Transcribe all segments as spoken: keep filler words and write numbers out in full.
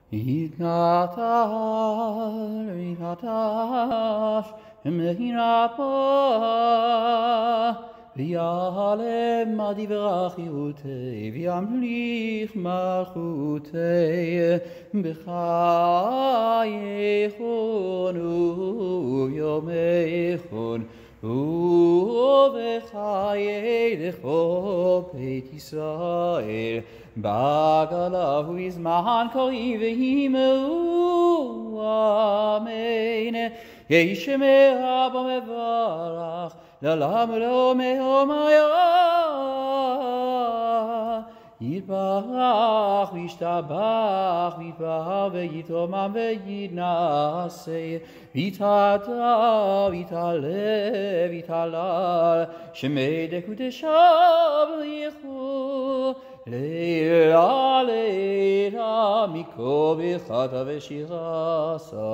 יתנתן ויתנתש מהירפה ויעלם עד יברח חירותי וימליך מלכותי בחייכון וביומייכון ובחיי לכו בית ישראל בגלה הוא יזמן קוראי וימרו אמן ישמע במברך לעולם לא מהומיה יתברך וישתבח ויתפאר ויתרומם ויתנשא ויתהדר ויתהלל ויתהלל שמי קודשיו יחו לילה לילה מכל ברכתה ושירתה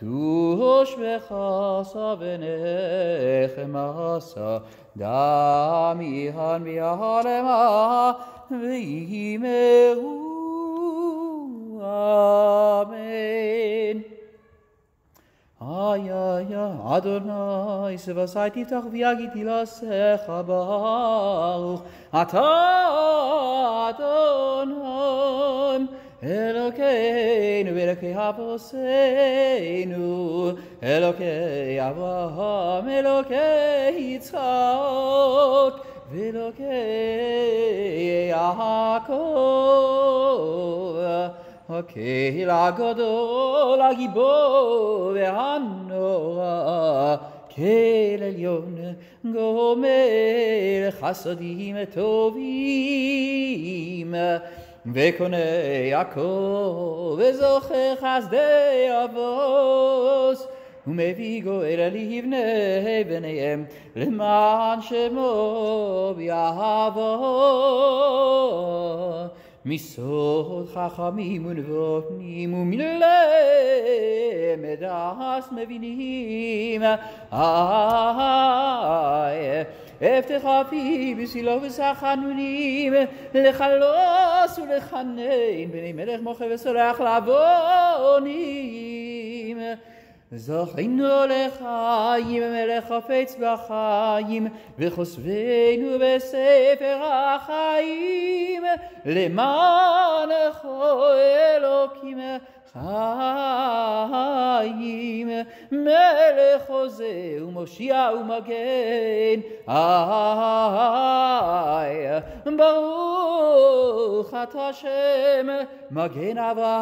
תושבחה ונחמתה דמיהן ויעלמה ויאמרו אמן. איי איי אדוני שבעי תפתח ויגידי לשך ברוך אתה אדוני אלוקינו ואלוקי אבותינו אלוקי אברהם אלוקי יצחק ואלוקי יעקב הקהיל הגדול הגיבור והנורא כאל עליון גומל חסדים טובים וקונה יעקב וזוכר חסדי אבות ומביא גואל לבני בניהם למען שמו יעבור מסוד חכמים ונבונים ומלמד דעת מבינים איי אפתח פי בסילו וסחנונים לחלוס ולחנן בני מלך מוחה וסולח לעוונים זכינו לחיים מלך חפץ בחיים וחושבנו בספר החיים למענך אלוקים חיים מלך חוזה ומושיע ומגן איי ברוך אתה השם מגן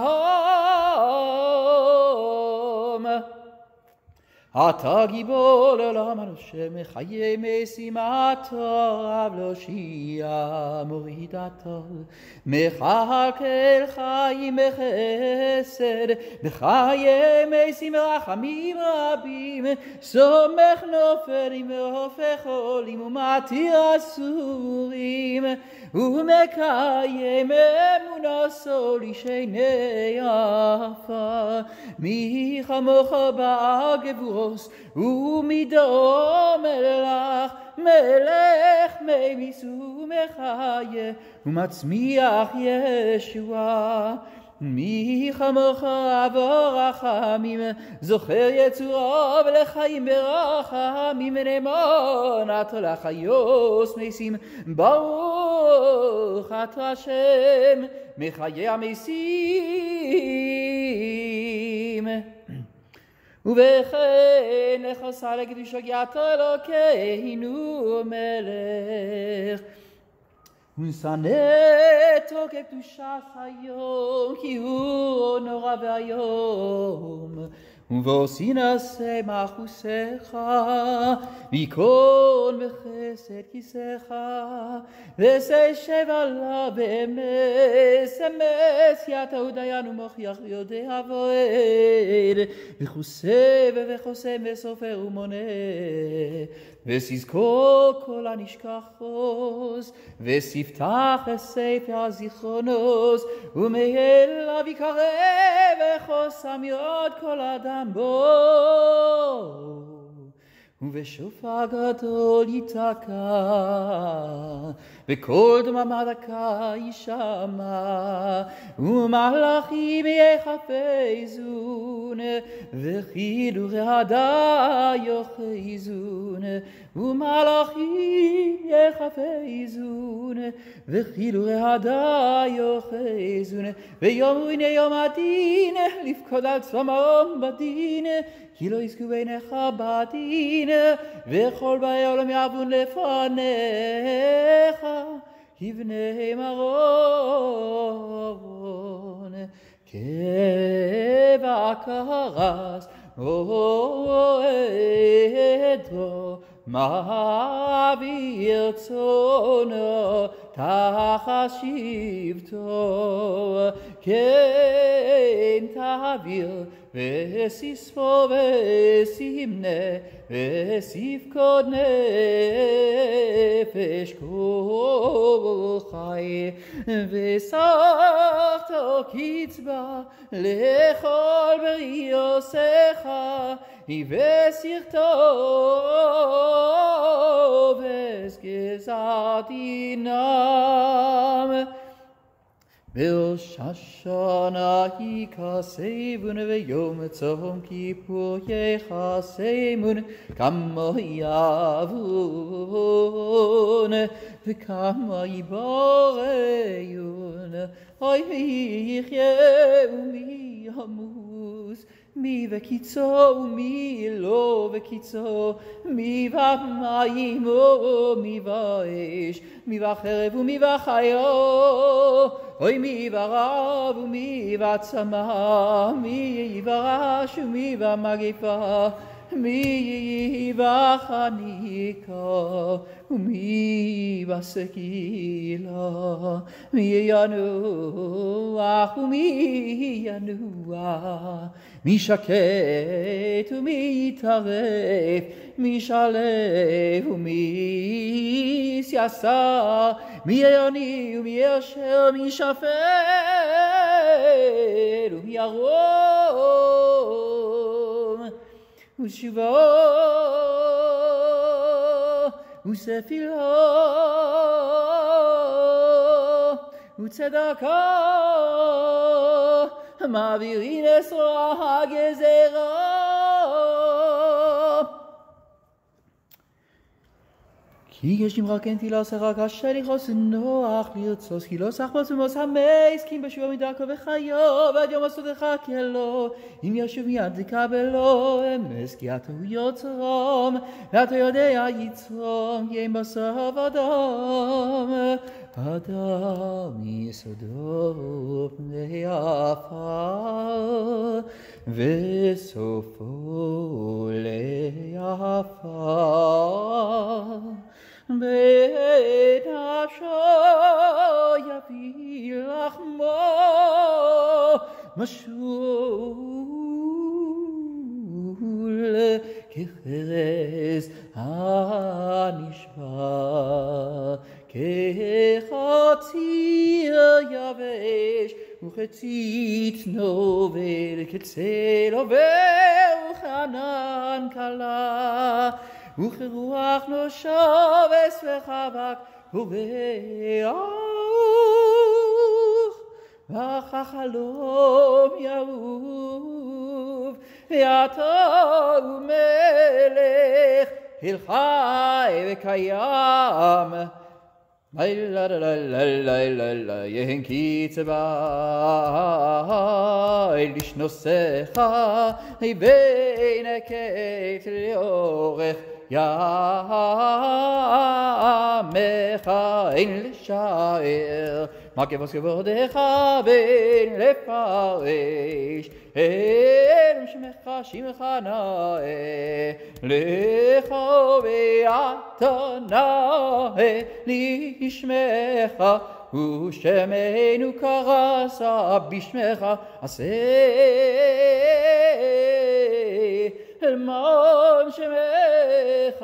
אברהם אתה גיבור לעולם הנושם מחיי משימתו להושיע מוריד עטו מכלכל חיים בחסד בחיי משים רחמים רבים סומך נופלים והופך עולים ומתיר אסורים ומקיים אמונתו לשני עפר מי כמוך בגבורות ומידו מלך מלך ממיס ומחיה ומצמיח ישועה מי כמוך ברחמים זוכר יצורו ולחיים ברחמים נאמן אתה לחיוס משים ברוך אתה השם מחיי המשים ובכן נכנסה לקדוש הגיעתו אלוקינו מלך ונשנאתו כקדושת היום כי הוא נורא והיום ובעושי נעשה מחוסיך ויכון בחסד כיסך ושב עליו באמס אמס יתהו דיין ומוכיח ויודע ועד וחוסה וחוסם וסופר ומונה וסזכור כל הנשכחוס וספתח ספר הזיכרונוס ומאליו יקרב וחוסם יוד כל אדם בו ובשופר גדול ייתקע, וקול דממה דקה יישמע, ומלאכים יחפזון, וחידורי הדה יאחזון, ומלאכים יחפזון, וחידורי הדה יאחזון, ויאמרו הנה יום הדין, לפקוד על צבאם בדין, כי לא יזכו בעיניך בדין, וכל באי עולם יעבון לפניך, כבני מרון, כבקרס או עדרו, מעביר צונו תחת שבטו, כן תעביר וסיספו וסימנה וסיפקוד נפש כל חי, וסחתו קצבה לכל בריוסך, וסרתו וסגזת דינם. בראש השנה יכסבון, ויום צום כיפור יכסבון, כמה יעבון וכמה יבוריון, אוי מי יחיה ומי ימוס, מי וקיצו ומי לא וקיצו, מי ומים ומי ואש, מי וחרב ומי וחיו, אוי מי ורב ומי וצמא, מי ורש ומי ומגפה, מי וחניקה ומי בסקילה, מי ינוח ומי ינוע, מי שקט ומי יטרף, מי שלב ומי סייסה, מי יוני ומי ישר, מי שפל ומי ירום, ושובו וספילו וצדקה, מעבירין עשרה הגזרה. כי יש נמרא כן תהילה עשרה קשה לכעוס נוח לרצוס, כי לא סחבוס ומוס המייס, כי אם בשובו מדרכו וחיו, ועד יום עשותך כלו, אם ישוב מיד לקבלו, אמס כי אתה הוא יוצרום, ואתה יודע יצרום, כי אין בסוף אדם, אדם יסודו פני עפר, וסופו לעפר. בית נפשו יביא לחמו משול כחרס הנשבר, כחציר יבש וכציץ נובל, כצל עובר וכענן קלה, וכרוח נושבס וחבק ובאוך, וכחלום יעוף, ואתה הוא מלך אל חי וקיים. לילה לילה לילה לילה יהן קצבה לשנוסך, בין הקט לאורך ימך, אין לשער מה כבוס כבודך ואין לפרש, אין שמך שמך נאה לך ואתה נאה לשמך, ושמנו קרסה בשמך עשה למען שמך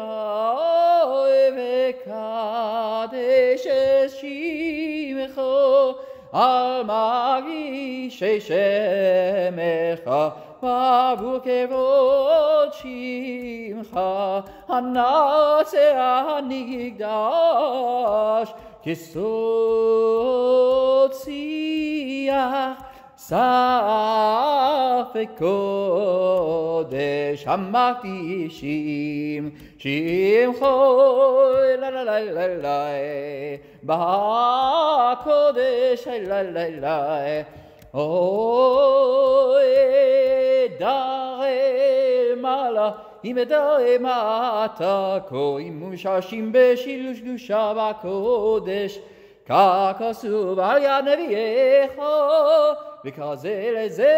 וקדש את שמך על מגישי שמך בעבור כבוד שמך הנצח הנקדש כסוד שיח ספק קודש המקדישים שמחו לה לה לה לה לה בקודש לה לה לה אוי דרי מעלה אם דרי מטה כה אם משרשים בשילוש קדושה בקודש כך כתוב על יד נביאך וכזה לזה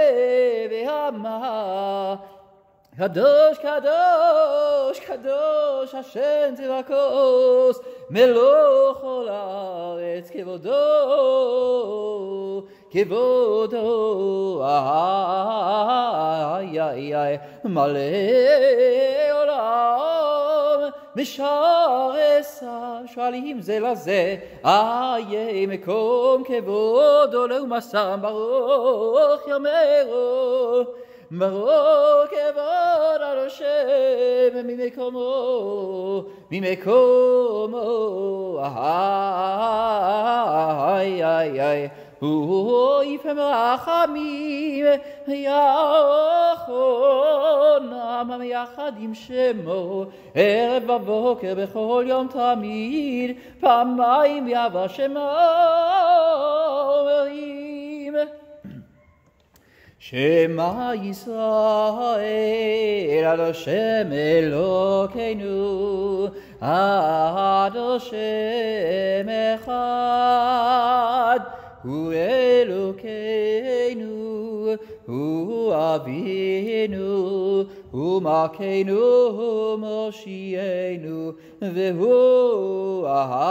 ואמר קדוש קדוש קדוש השם צבקות מלוך כל הארץ כבודו כבודו איי איי איי מלא עולם משרשה שואלים זה לזה איי מקום כבודו לעומסם ברוך יאמרו ברוך כבוד על השם ממקומו ממקומו איי איי איי הוא יפם רחמים יחונם יחד עם שמו ערב בבוקר בכל יום תמיד פעמיים יבוא שמו אומרים שמע ישראל עד השם אלוקינו עד השם אחד הוא אלוקינו הוא אבינו הוא מלכנו מושיענו והוא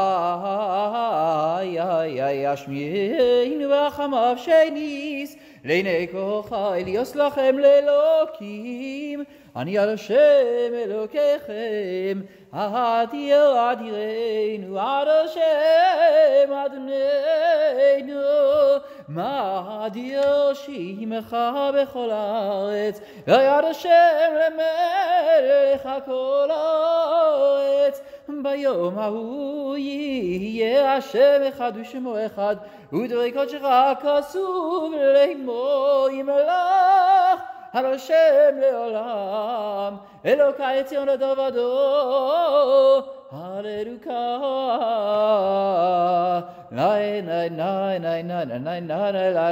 איי איי איי ישמיענו ברחמיו שניס לעיני כוחי להיות לכם לאלוקים אני על השם אלוקיכם אדיר אדירנו עד השם אדוננו מה אדיר שמך בכל הארץ ויד השם למלך כל הארץ ביום ההוא יהיה השם אחד ושמו אחד ודברי קודשך כתוב לאמור ימלך על השם לעולם אלוקי ציון לדור ודור הללויה nay nay nay nay nay nay nay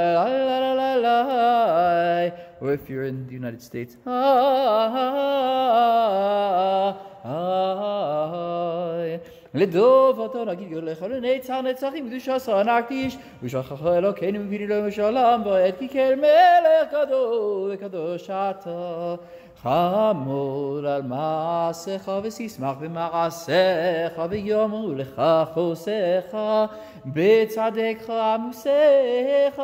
nay or if you're in the United States לדוב אותו נגיד יולך לנצח נצחים קדושה עשרה נקדיש ושכח אלוקינו מבינים לו משלם ועת כי כל מלך גדול וקדוש אתה חמור על מעשיך ושישמח במעשיך ויאמרו לך חוסיך בצדקך עמוסיך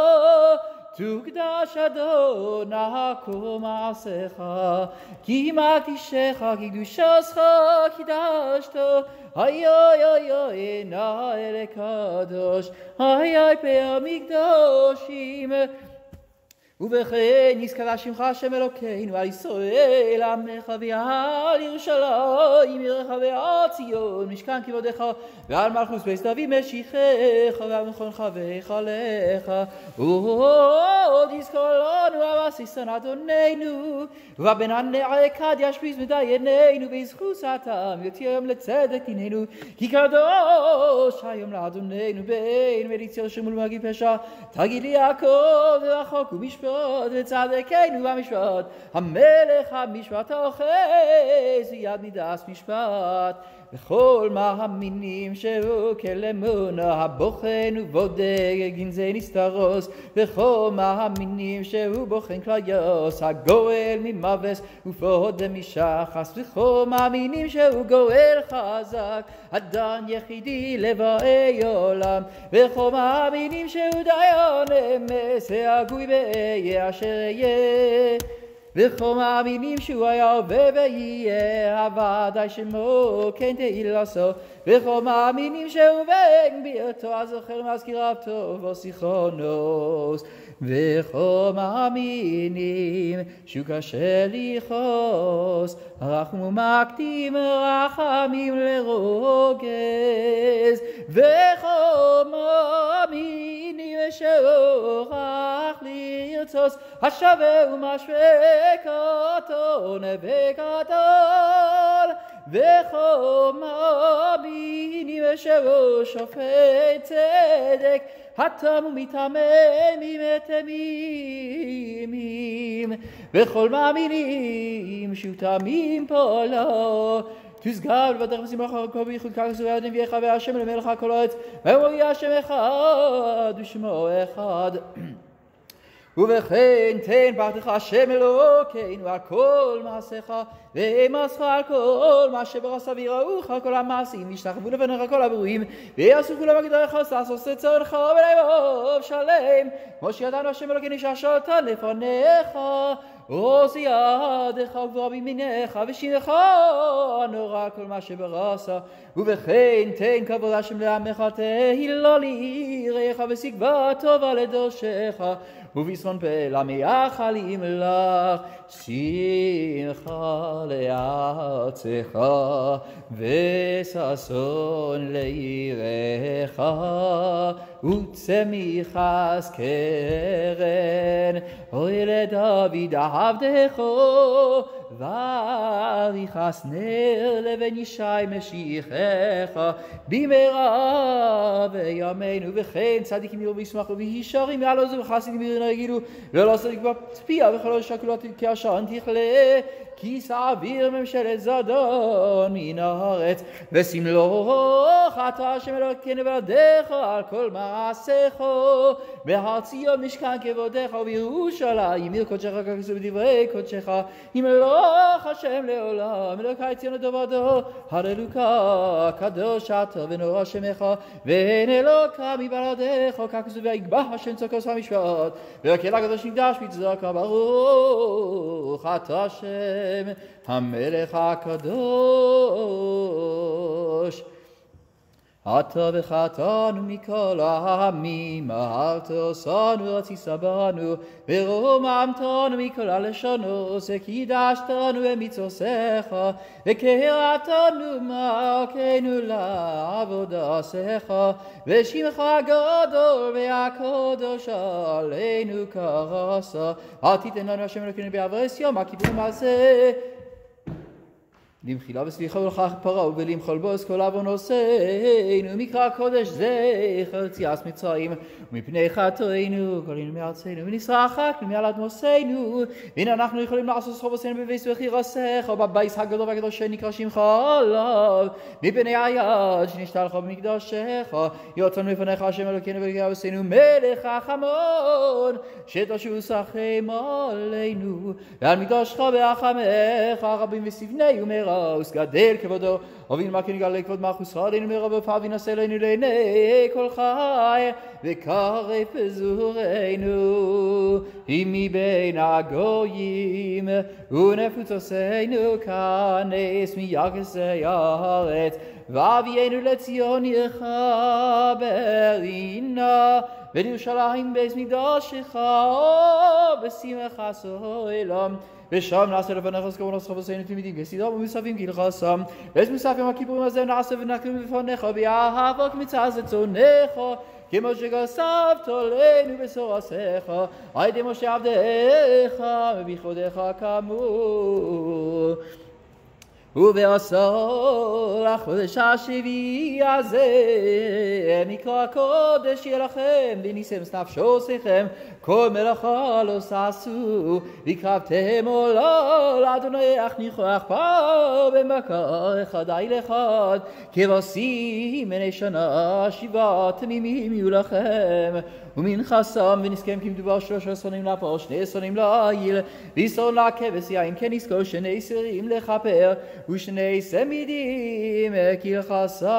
תוקדש אדוני כל מעשיך כי מקדישך קדושתך קידשתו איי איי איי נא לקדוש איי איי פאר מקדושים ובכן נזכרה שמך השם אלוקינו על ישראל עמך ועל ירושלים מרחבי ציון משכן כבודך ועל מלכות בית דוד משיחך ועל מכונך והיכלך ועוד יזכור לנו הבסיסן אדוננו ובנערי קדיש פריז מדיינינו בזכות סתם יוציא היום לצדק דיננו כי קדוש היום לאדוננו בין מליציות שמול מגיל פשע תגיד לי יעקב ורחוק ומשפט וצדקנו במשפט המלך המשפט האוחז ויד מידס משפט וכל מאמינים שהוא כלמונה הבוחן ובודק גנזי נסתרוס וכל מאמינים שהוא בוחן כליוס הגואל ממוות ופוד משחס וכל מאמינים שהוא גואל חזק אדן יחידי לבאי עולם וכל מאמינים שהוא דיין אמס והגוי באיה אשר יהיה וכל מאמינים שהוא היה הווה ויהיה, הוודאי שמו כן תהילתו, וכל מאמינים שהוא בן בירתו, אז זוכר מזכיריו טוב ושיחונוס, וכל מאמינים שהוא קשה לכעוס, רחמו מקדים רחמים לרוגז, וכל מאמינים שאורך לרצוס, השווה ומשווה קטון וקטון, וכל מאמינים שהוא שופט צדק, התם ומתממים תמימים, וכל מאמינים שהוא תמים פועלו, תשגב לבטח ושמח הכל בייחוד כך זו יד נביאך והשם למלך הכל הארץ, והוא יהיה השם אחד ושמו אחד. ובכן תן ברכתך השם אלוקינו על כל מעשיך, ואמסך על כל מה שברא ויראוך כל המעשים, וישתחוו לפניך כל הברואים, ויעשו כולם בגדריך לעשות את צונך ולבוב שלם, כמו שידענו השם אלוקינו שהשלטן לפניך, עוז ידך וגבורה בימינך, ושמך נורא כל מה שבראת. ובכן תן כבוד השם לעמך, תהילה ליראיך, ושגבה טובה לדורשך, ובשרון פה למייחלים לך, שמחה לארצך, וששון ליראיך, וצמיחת קרן, אוי לדוד עבדך, ואריכת נר לבן ישי משיחך, במהרה בימינו. וכן צדיקים יראו וישמחו וישרים יעלוזו, וחסידים יראו יגידו, ולא צדיק בפיה וכל שקלו כעשן תכלה, כיס האוויר ממשלת זדון מן הארץ, ושמלוך אתה השם אלוקינו ולדיך על כל מעשיך, בהר ציון משכן כבודך, ובירושלים עיר קודשך ככתוב בדברי קודשך, ימלוך השם לעולם, אלוקי ציון לדור, הללויה קדוש אתה ונורא שמך, ואין אלוקה מבלעדיך, ככתוב ויגבה השם צדקו ומשפט, והקהל הקדוש נקדש בצדקה, ברוך אתה השם המלך הקדוש. אתה וחטאנו מכל העמים, אהבת אותנו רצית בנו, ורוממתנו מכל הלשונות, וקידשתנו במצוותיך, וקרבתנו מלכנו לעבודתך, ושמך הגדול והקדוש עלינו קראת. אל תיתן לנו השם אלוקינו בעבודת יום הכיפורים הזה, למחילה וסליחה ולכך פרה, ולמחול בו את כל עוונותינו, מקרא קודש זכר יציאת מצרים, ומפני חטאינו גלינו מארצנו, ונשרפנו מעל אדמותינו, והנה אנחנו יכולים לעשות חובותינו בביס וחירסך, ובבייס הגדול והקדוש שנקרא שמך עליו, מפני היד שנשתלך במקדשך, יוצאנו לפניך השם אלוקינו וגאוותנו, מלך החמון, שתשוב שכם עלינו, ועל מקדשך ברחמך רבים וסבני ומרע וסגדל כבודו, הוביל מה כן יגלה כבוד מלכותך עלינו מרב ופעל וינשא אלינו לעיני כל חי, וקרב פזורנו מבין הגויים, ונפוצותינו כנס מיחסי הארץ, ואבינו לציון עירך ברינה, ולירושלים בית מקדשך בשמחת עולם, ושם נעשה לפניך זכור ונוסח חובותינו תמידים כסדרם ומוספים כהלכתם, ואת מוסף יום הכיפורים הזה נעשה ונקריב בפניך באהבה כמצעד רצונך, כמו שכתבת לנו בתורתך על ידי משה עבדך ובכבודך כאמור. ובעשור לחודש השביעי הזה מקרא הקודש יהיה לכם, וניסם נפשותיכם כל מלאכה לא תעשו, והקרבתם עולה לאדוני אך ניחוח פעם במקר אחד איל אחד, כבשים בני שנה שבעה תמימים יהיו לכם, ומנחסם ונזכם כמדובר שלושה שונים לפר שני שונים לעיל, ויסור לכבש יין כנזכור שני שרים לכפר, ושני סמידים כלחסם.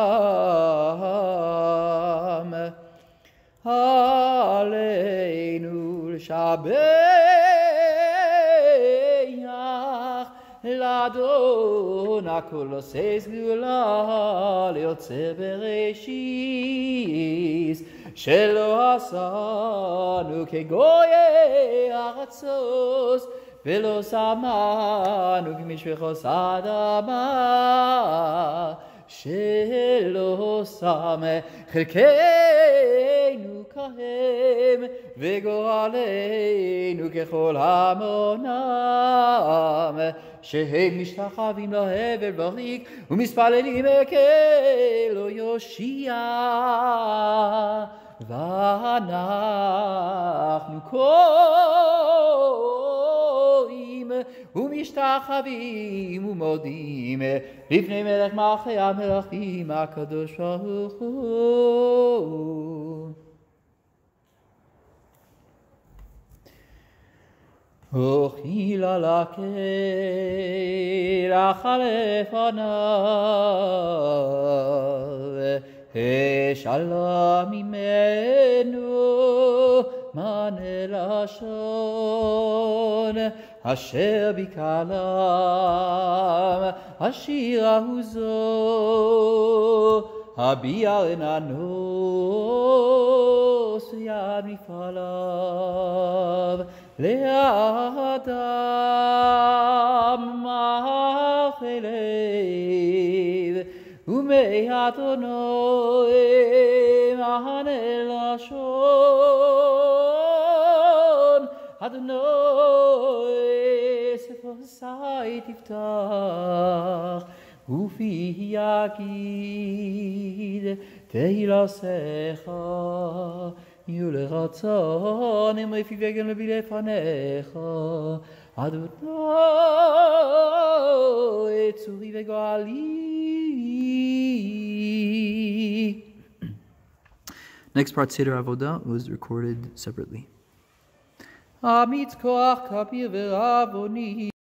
עלינו לשבח לאדון הכל עושה סגולה ליוצר בראשית שלא עשנו כגויי ארצות ולא שמנו כמשפחות אדמה שלא שם חלקנו כהם וגורלנו ככל המונם שהם משתחווים לו הבל בריק ומספללים כלו יושיע ואנחנו קוראים ומשתחווים ומודים לפני מלך מלכי המלכים הקדוש ברוך הוא. אוכיל על הקרח לפניו השאלה ממנו מענה לשון אשר בקלם השיר ההוא זו הביע רננוס יד מפעליו לאדם מלכי לב ומאדוני מענה לשון אדוני שפתי תפתח ופי יגיד תהילתך יהיו לרצון אמרי פי וגם לבי לפניך אדוני צורי וגואלי. Next part, Seder Haavodah, was recorded separately. Amit koach kapir ve'ravoni